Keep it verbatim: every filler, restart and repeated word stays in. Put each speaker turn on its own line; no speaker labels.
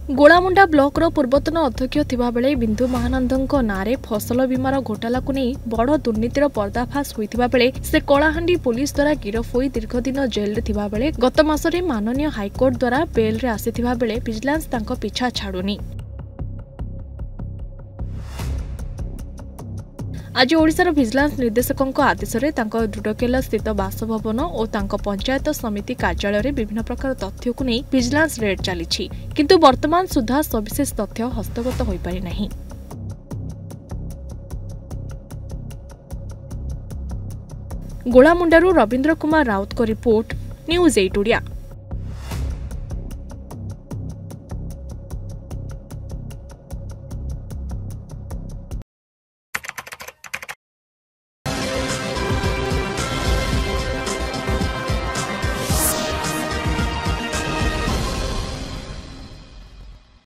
Golamunda blocker पूर्वतन अध्यक्ष थिबा बेले बिंदु महानंदଙ୍କ नारे फसल बीमार घोटाला को नहीं बड़ दुर्नीतिर पर्दाफाश होइथिबा बेले से कलाहांडी पुलिस द्वारा गिरफ होई दीर्घदिन जेल रे थिबा बेले गत मासरे माननीय हाईकोर्ट द्वारा बेल रे आसीथिबा बेले विजिलेंस तांको पिछा छाडुनी। आज ओडिशार विजिलेंस निर्देशकों आदेश में दृढ़केला स्थित बासभवन और तांको पंचायत समिति कार्यालय में विभिन्न प्रकार तथ्य को नहीं विजिलेंस रेड चली किंतु वर्तमान सुधा सविशेष तथ्य हस्तगत हो पारि नहीं। गोलामुंडारू रवींद्र कुमार राउत को रिपोर्ट न्यूज एट ओडिया।